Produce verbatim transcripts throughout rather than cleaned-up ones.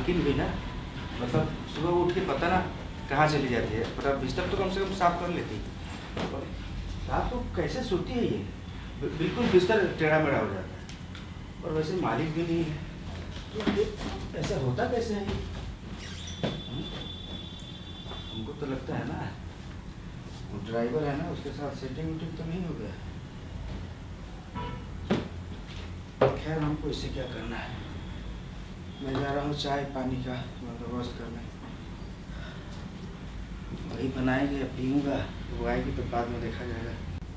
मालकिन भी ना मतलब सुबह उठ के पता ना कहाँ चली जाती है, पर अब बिस्तर तो कम से कम साफ कर लेती है। और रात को कैसे सोती है ये, बिल्कुल बिस्तर टेढ़ा मेढ़ा हो जाता है। और वैसे मालिक भी नहीं है, तो ऐसा होता कैसे है? हमको तो लगता है ना वो ड्राइवर है ना, उसके साथ सेटिंग वेटिंग तो नहीं हो गया। खैर हमको इससे क्या करना है, मैं जा रहा हूँ चाय पानी का बंदोबस्त करने। वही बनाएंगे या पीऊँगा, वो आएगी तो बाद में देखा जाएगा।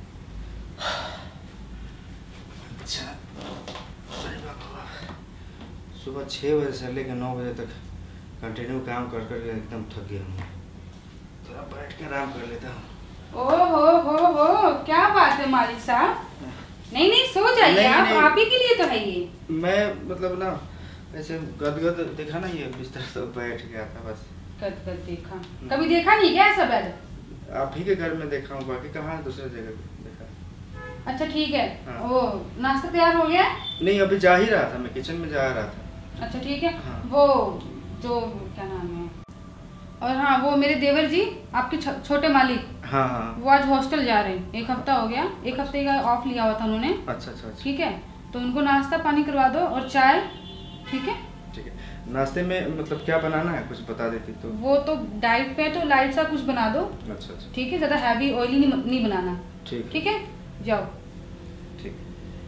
अच्छा अरे बाबा, सुबह छः बजे से लेकर नौ बजे तक कंटिन्यू काम कर कर एकदम थक गया हूँ। थोड़ा बैठ के आराम कर लेता हूँ। ओ हो हो हो, क्या बात है मालिक साहब? नहीं नहीं सो जाइए, आप आप ही के लिए तो है ये। मैं मतलब ना ऐसे गदगद देखा ना ये बिस्तर, तो बैठ गया था बस। गदगद देखा? कभी देखा नहीं क्या ऐसा बेड? आप ही के घर में देखा हूँ, बाकी कहाँ दूसरे जगह देखा। अच्छा ठीक है। हाँ। वो नाश्ता तैयार हो गया? नहीं अभी जा ही रहा था, मैं किचन में जा रहा था। अच्छा ठीक है। हाँ। वो जो क्या नाम है, और हाँ वो मेरे देवर जी आपके छोटे मालिक, हाँ हाँ, वो आज हॉस्टल जा रहे हैं। एक हफ्ता हो गया, एक हफ्ते का ऑफ लिया हुआ था उन्होंने। अच्छा अच्छा अच्छा। ठीक है, तो उनको नाश्ता पानी करवा दो और चाय। ठीक है ठीक है। नाश्ते में मतलब क्या बनाना है, कुछ बता देती तो। वो तो डाइट पे, तो लाइट सा कुछ बना दो। अच्छा अच्छा ठीक है, ज्यादा हैवी ऑयली नहीं, नहीं बनाना। ठीक ठीक है, जाओ। ठीक।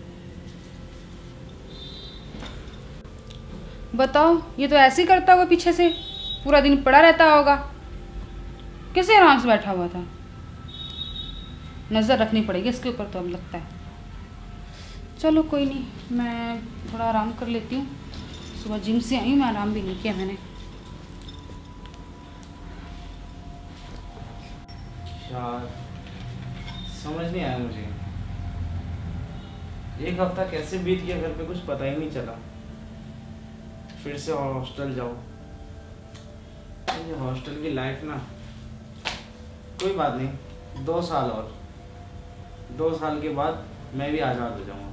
बताओ, ये तो ऐसे ही करता होगा, पीछे से पूरा दिन पड़ा रहता होगा। कैसे आराम से बैठा हुआ था? नज़र रखनी पड़ेगी इसके ऊपर तो अब लगता है। चलो कोई नहीं, मैं थोड़ा आराम कर लेती हूँ। सुबह जिम से आई हूँ, मैं आराम भी नहीं किया मैंने। यार समझ नहीं आया मुझे, एक हफ्ता कैसे बीत गया घर पे कुछ पता ही नहीं चला। फिर से हॉस्टल जाओ, ये हॉस्टल की लाइफ ना, कोई बात नहीं, दो साल और, दो साल के बाद मैं भी आज़ाद हो जाऊंगा।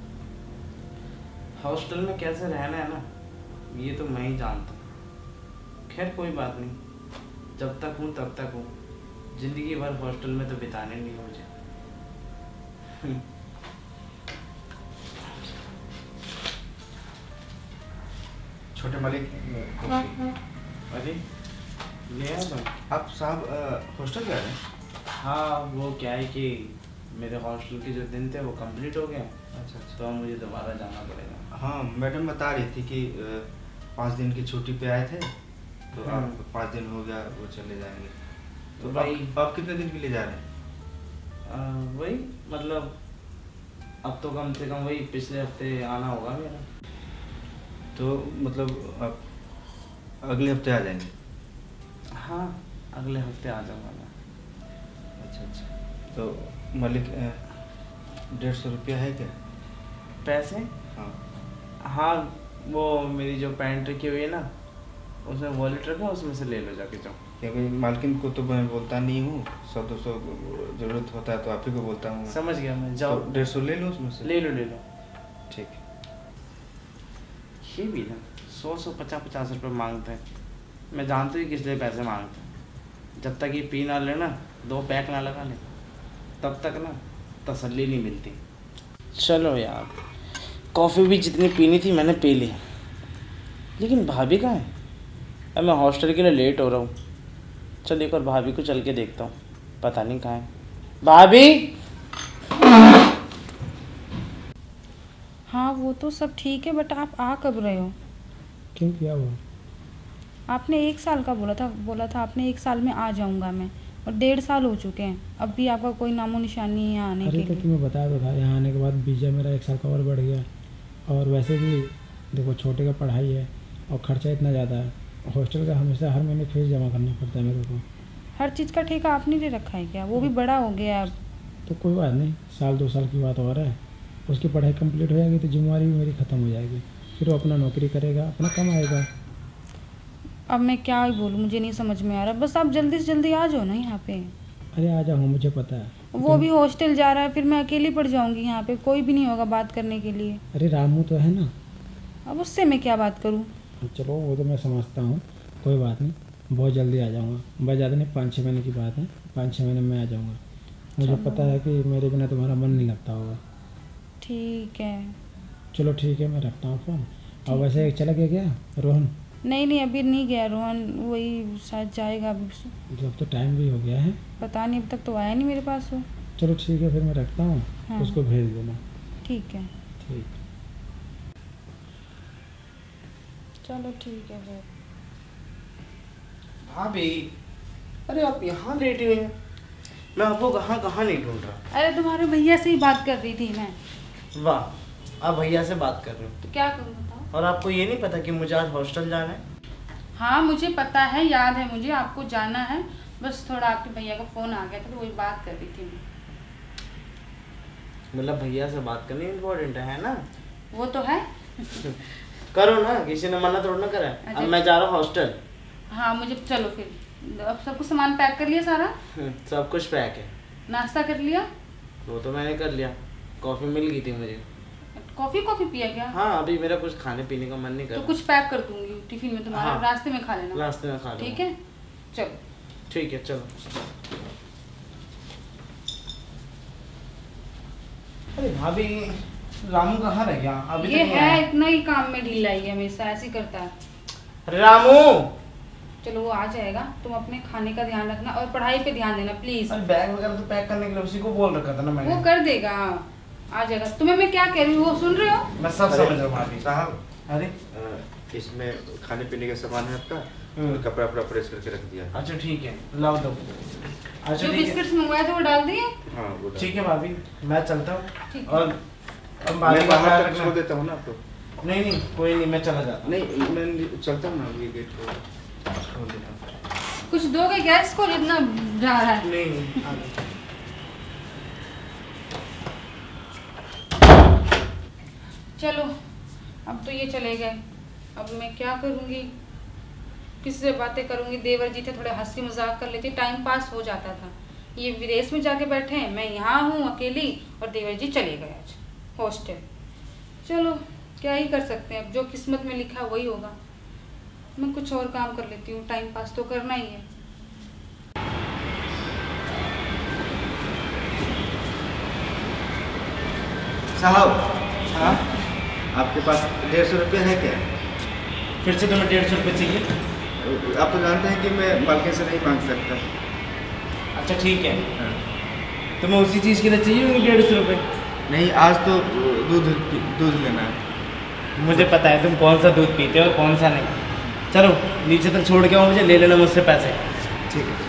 हॉस्टल में कैसे रहना है ना, ये तो मैं ही जानता हूँ। खैर कोई बात नहीं, जब तक हूँ तब तक हूँ, जिंदगी भर हॉस्टल में तो बिताने नहीं मुझे। छोटे मालिक, अरे ले आया तुम? आप साहब हॉस्टल जा रहे हैं? हाँ वो क्या है कि मेरे हॉस्टल के जो दिन थे वो कंप्लीट हो गए। अच्छा अच्छा। तो मुझे दोबारा जाना पड़ेगा। हाँ मैडम बता रही थी कि पाँच दिन की छुट्टी पे आए थे, तो आप पाँच दिन हो गया वो चले जाएंगे। तो भाई आप, आप कितने दिन के लिए जा रहे हैं? वही मतलब अब तो कम से कम वही पिछले हफ्ते आना होगा मेरा। तो मतलब आप अगले हफ्ते आ जाएंगे? हाँ अगले हफ्ते आ जाऊँगा मैं। अच्छा अच्छा। तो मालिक डेढ़ सौ रुपया है क्या? पैसे? हाँ हाँ वो मेरी जो पैंट रखी हुई है ना, उसमें वॉलेट रखा, उसमें से ले लो जाके जाओ। क्योंकि मालकिन को तो मैं बोलता नहीं हूँ, सौ दो सौ ज़रूरत होता है तो आप ही को बोलता हूँ। समझ गया मैं, जाओ। तो डेढ़ सौ ले लो उसमें से। ले लो ले लो। ठीक। ये भी ना सौ सौ पचास पचास रुपये मांगते हैं। मैं जानती हूँ किस लिए पैसे मांगते हैं। जब तक ये पी ना ले ना, दो पैक ना लगा ले, तब तक ना तसल्ली नहीं मिलती। चलो यार, कॉफ़ी भी जितनी पीनी थी मैंने पी ली, लेकिन भाभी कहाँ है? अब मैं हॉस्टल के लिए लेट हो रहा हूँ। चल एक और भाभी को चल के देखता हूँ, पता नहीं कहाँ है भाभी। हाँ वो तो सब ठीक है, बट आप आ कब रहे हो? क्यों, क्या हुआ? आपने एक साल का बोला था, बोला था आपने एक साल में आ जाऊंगा मैं, और डेढ़ साल हो चुके हैं, अब भी आपका कोई नामो निशान नहीं है आने के लिए। अरे तो तुम्हें बताया तो था, यहाँ आने के बाद वीज़ा मेरा एक साल का और बढ़ गया। और वैसे भी देखो छोटे का पढ़ाई है और ख़र्चा इतना ज़्यादा है, हॉस्टल का हमेशा हर महीने फीस जमा करना पड़ता है मेरे को। हर चीज़ का ठेका आपने ले रखा है क्या? वो भी बड़ा हो गया अब। तो कोई बात नहीं, साल दो साल की बात और है, उसकी पढ़ाई कंप्लीट हो जाएगी तो जिम्मेवारी भी मेरी ख़त्म हो जाएगी, फिर वो अपना नौकरी करेगा, अपना कमाएगा। अब मैं क्या ही बोलूँ, मुझे नहीं समझ में आ रहा। बस आप जल्दी से जल्दी आ जाओ ना यहाँ पे। अरे आ जाऊँगा, मुझे पता है। वो भी हॉस्टल जा रहा है, फिर मैं अकेली पड़ जाऊँगी यहाँ पे, कोई भी नहीं होगा बात करने के लिए। अरे रामू तो है ना। अब उससे मैं क्या बात करूँ? चलो वो तो मैं समझता हूँ, कोई बात नहीं, बहुत जल्दी आ जाऊँगा। बस ज़्यादा नहीं, पाँच छः महीने की बात है, पाँच छः महीने में आ जाऊँगा। मुझे पता है कि मेरे बिना तुम्हारा मन नहीं लगता होगा। ठीक है। चलो ठीक है, मैं रखता हूँ फ़ोन। और वैसे चला गया क्या रोहन? नहीं नहीं अभी नहीं गया रोहन, वही शायद जाएगा अभी। जब तो टाइम भी हो गया है। पता नहीं, अब तक तो आया नहीं मेरे पास वो। चलो ठीक है, फिर मैं रखता हूँ। हाँ। उसको भेज देना। ठीक है। ठीक। चलो ठीक है फिर। भाभी, अरे आप यहाँ लेटे हुए हैं, मैं आपको कहाँ कहाँ नहीं ढूंढ रहा। अरे तुम्हारे भैया से ही बात कर रही थी मैं। वाह, आप भैया से बात कर रहे हो? तो क्या करूँ बताओ। और आपको ये नहीं पता कि मुझे आज हॉस्टल जाना है? हाँ मुझे पता है, याद है मुझे, आपको जाना है। बस थोड़ा आपके भैया का फ़ोन आ गया था तो वही बात कर रही थी मैं। मतलब भैया से बात करनी इम्पोर्टेंट है ना? वो तो है। करो ना, किसी ने मना थोड़ा ना करा है। अब मैं जा रहा हूँ हॉस्टल। हाँ मुझे, चलो फिर। अब सब कुछ सामान पैक कर लिया सारा? सब कुछ पैक है। नाश्ता कर लिया? वो तो मैंने कर लिया, कॉफ़ी मिल गई थी मुझे। कॉफ़ी कॉफ़ी पिया क्या? हाँ, अभी मेरा कुछ खाने पीने का मन नहीं कर तो रहा। कुछ पैक कर दूंगी टिफिन में तुम्हारा। हाँ। रास्ते में खा लेना। रास्ते में खा लूँगा। ठीक है, चलो। ठीक है, चलो। अरे भाभी, रामू कहाँ रह गया? अभी ये तक नहीं है आया। इतना ही काम में ढीला ही है, हमेशा ऐसे ही करता है। अरे रामू! चलो वो आ जाएगा, तुम अपने खाने का ध्यान रखना और पढ़ाई पे ध्यान देना प्लीज। अरे बैग वगैरह तो पैक करने के लिए उसी को बोल रखा था ना मैंने। वो कर देगा, आ जाएगा। तुम्हें मैं क्या कह रही हूँ वो सुन रहे हो? मैं सब समझ रहा हूँ भाभी। साहब, अरे अ, इसमें खाने पीने का सामान है आपका, हम्म। और कपड़ा वपड़ा प्रेस करके रख दिया। अच्छा ठीक है, लाओ दो। अच्छा जो ठीक है, बिस्किट्स मंगवाए थे वो डाल दिए? हाँ वो डाल- ठीक है भाभी, मैं चलता हूँ। ठीक है। और अब बाकी मैं का बाहर ख्याल तक रखना। छोड़ देता हूँ ना आपको। नहीं नहीं, कोई नहीं, मैं चला जाता हूँ। नहीं मैं चलता हूँ ना, ये गेट को खोल देता हूँ। कुछ दोगे क्या इसको जितना जा रहा है? नहीं नहीं, आ गए। चलो अब तो ये चले गए, अब मैं क्या करूँगी, किससे बातें करूँगी। देवर जी थे, थोड़े हंसी मजाक कर लेती, टाइम पास हो जाता था। ये विदेश में जाके बैठे हैं, मैं यहाँ हूँ अकेली, और देवर जी चले गए आज हॉस्टल। चलो क्या ही कर सकते हैं, अब जो किस्मत में लिखा है वही होगा। मैं कुछ और काम कर लेती हूँ, टाइम पास तो करना ही है। साहब, हाँ, आपके पास डेढ़ सौ रुपये है क्या? फिर से तुम्हें डेढ़ सौ रुपये चाहिए? आप तो जानते हैं कि मैं मालकिन से नहीं मांग सकता। अच्छा ठीक है, हाँ। तुम्हें उसी चीज़ के लिए चाहिए होंगे डेढ़ सौ रुपये? नहीं, आज तो दूध दूध लेना है। मुझे पता है तुम कौन सा दूध पीते हो और कौन सा नहीं। चलो नीचे तक छोड़ के आओ, मुझे ले लेना मुझसे पैसे। ठीक है।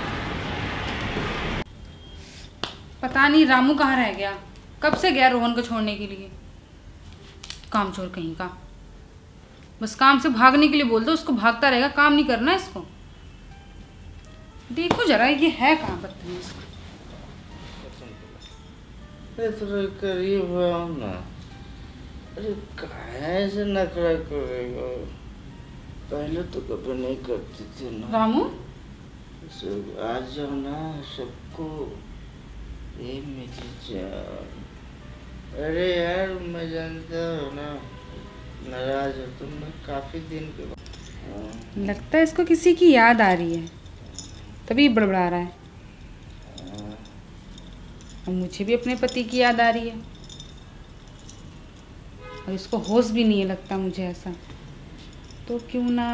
पता नहीं रामू कहाँ रह गया, कब से गया रोहन को छोड़ने के लिए। कामचोर कहीं का, बस काम से भागने के लिए बोल दो उसको, भागता रहेगा, काम नहीं करना इसको। देखो जरा ये है कहाँ बदतमीज। थोड़ा करीब आओ ना। अरे कैसे नखरा करेगा, पहले तो कभी नहीं करती थी ना। रामू सब आ जाओ ना, सबको। ये मेरी जान। अरे यार मैं जानता हूँ ना, नाराज हो तुम, मैं काफी दिन के बाद। लगता है इसको किसी की याद आ रही है, तभी बड़बड़ा रहा है। और मुझे भी अपने पति की याद आ रही है, और इसको होश भी नहीं है लगता मुझे ऐसा। तो क्यों ना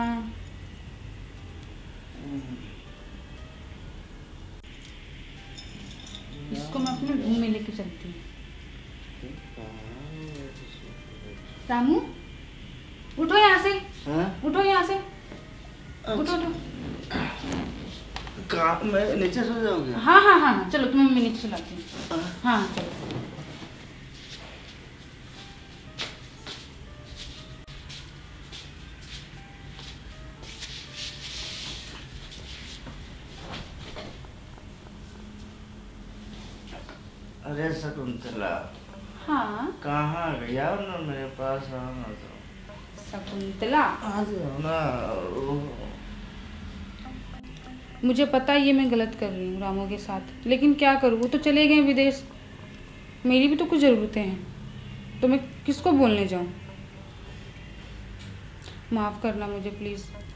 इसको मैं अपने रूम में लेके चलती हूँ। रामू उठो यहाँ से, हाँ? उठो यहाँ से, उठो उठो। कहाँ, मैं नीचे सो जाओगे? हाँ हाँ हाँ हाँ चलो तुम्हें मैं नीचे चलाती हूँ। हाँ चलो। अरे शकुंतला, हाँ कहाँ गया ना, मेरे पास आओ ना। तो शकुंतला, आ जाओ ना। मुझे पता है ये मैं गलत कर रही हूँ रामू के साथ, लेकिन क्या करूँ, वो तो चले गए विदेश, मेरी भी तो कुछ ज़रूरतें हैं, तो मैं किसको बोलने जाऊँ। माफ़ करना मुझे प्लीज़।